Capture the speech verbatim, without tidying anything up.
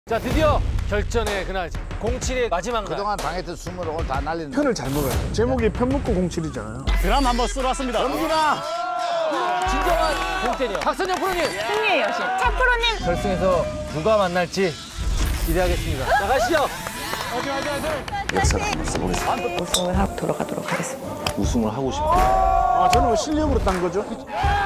자, 드디어 결전의 그날 공칠의 마지막 날. 그동안 당했던 숨을 오늘 다 날리는 편을 잘 먹어요. 제목이 편 먹고 공칠이잖아요. 드럼 한번 쓸어왔습니다. 영준아! 진정한 공태녀 박선영 프로님. 승리의 여신 차프로님. 결승에서 누가 만날지 기대하겠습니다. 나가시죠. 우승을 하고 돌아가도록 하겠습니다. 우승을 하고 싶어. 아, 저는 뭐 실력으로 딴 거죠?